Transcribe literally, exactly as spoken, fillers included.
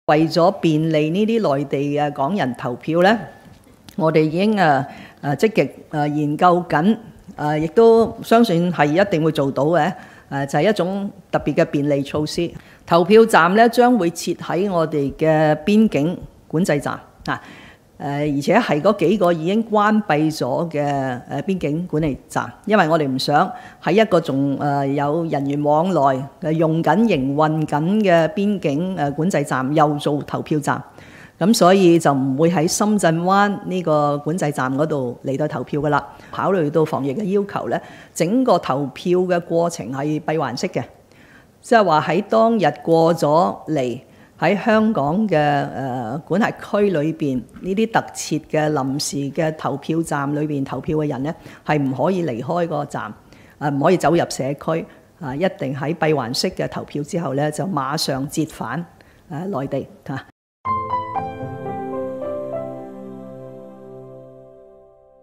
為咗便利呢啲內地嘅港人投票咧，我哋已經誒誒積極誒研究緊，誒亦都相信係一定會做到嘅。誒就係一種特別嘅便利措施。投票站咧將會設喺我哋嘅邊境管制站啊，誒而且係嗰幾個已經關閉咗嘅誒邊境管理站，因為我哋唔想喺一個仲誒有人員往來誒用緊營運緊嘅邊境誒管制站又做投票站，咁所以就唔會喺深圳灣呢個管制站嗰度嚟到投票噶啦。考慮到防疫嘅要求咧，整個投票嘅過程係閉環式嘅，即係話喺當日過咗嚟喺香港嘅誒管轄區裏邊呢啲特設嘅臨時嘅投票站裏邊投票嘅人咧，係唔可以離開個站，誒唔可以走入社區，啊一定喺閉環式嘅投票之後咧就馬上折返誒內地嚇。